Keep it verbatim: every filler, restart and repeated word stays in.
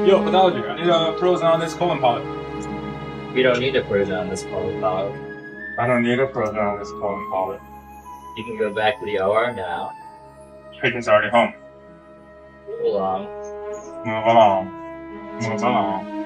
Yo, pathology, I need a frozen on this colon polyp. We don't need a frozen on this colon polyp. I don't need a frozen on this colon polyp. You can go back to the O R now. Patient's already home. Move along. Move along. Move along.